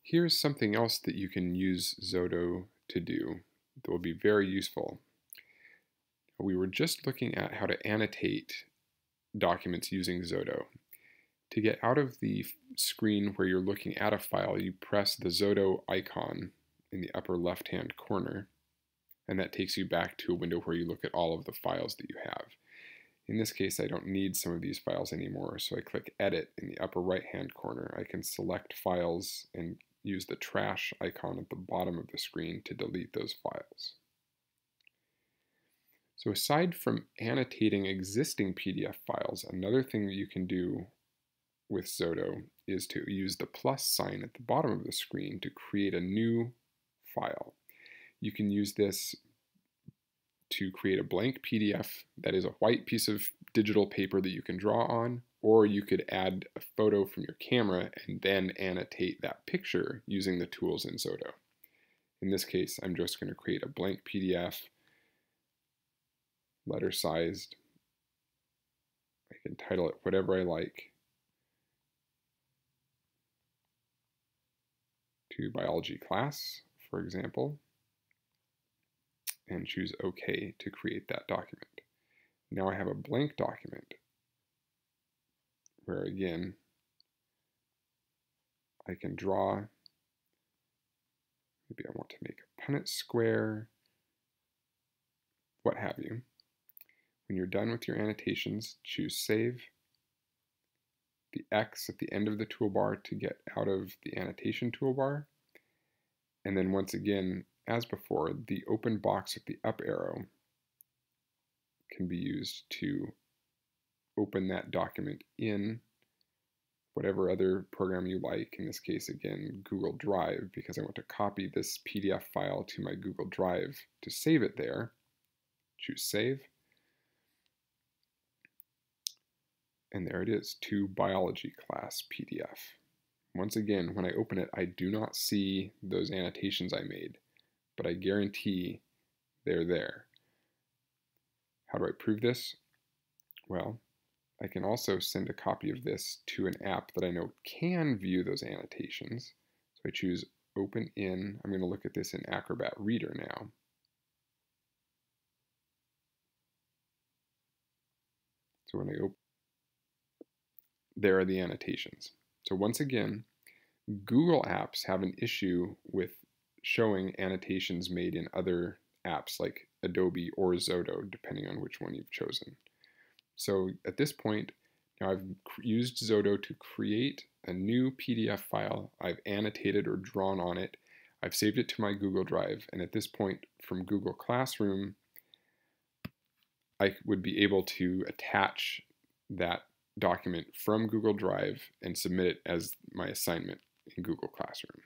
Here's something else that you can use Xodo to do that will be very useful. We were just looking at how to annotate documents using Xodo. To get out of the screen where you're looking at a file, you press the Xodo icon in the upper left-hand corner, and that takes you back to a window where you look at all of the files that you have. In this case, I don't need some of these files anymore, so I click Edit in the upper right-hand corner. I can select files and use the trash icon at the bottom of the screen to delete those files. So aside from annotating existing PDF files, another thing that you can do with Xodo is to use the plus sign at the bottom of the screen to create a new file. You can use this to create a blank PDF that is a white piece of digital paper that you can draw on, or you could add a photo from your camera and then annotate that picture using the tools in Xodo. In this case, I'm just going to create a blank PDF, letter sized. I can title it whatever I like, to biology class, for example, and choose OK to create that document. Now I have a blank document where, again, I can draw. Maybe I want to make a Punnett square, what have you. When you're done with your annotations, choose Save. The X at the end of the toolbar to get out of the annotation toolbar. And then once again, as before, the open box with the up arrow can be used to open that document in whatever other program you like. In this case, again, Google Drive, because I want to copy this PDF file to my Google Drive to save it there. Choose Save. And there it is, to biology class PDF. Once again, when I open it, I do not see those annotations I made, but I guarantee they're there. How do I prove this? Well, I can also send a copy of this to an app that I know can view those annotations. So I choose Open in. I'm going to look at this in Acrobat Reader now. So when I open, there are the annotations. So once again, Google Apps have an issue with showing annotations made in other apps like Adobe or Xodo, depending on which one you've chosen. So at this point, now I've used Xodo to create a new PDF file. I've annotated or drawn on it. I've saved it to my Google Drive, and at this point, from Google Classroom, I would be able to attach that document from Google Drive and submit it as my assignment in Google Classroom.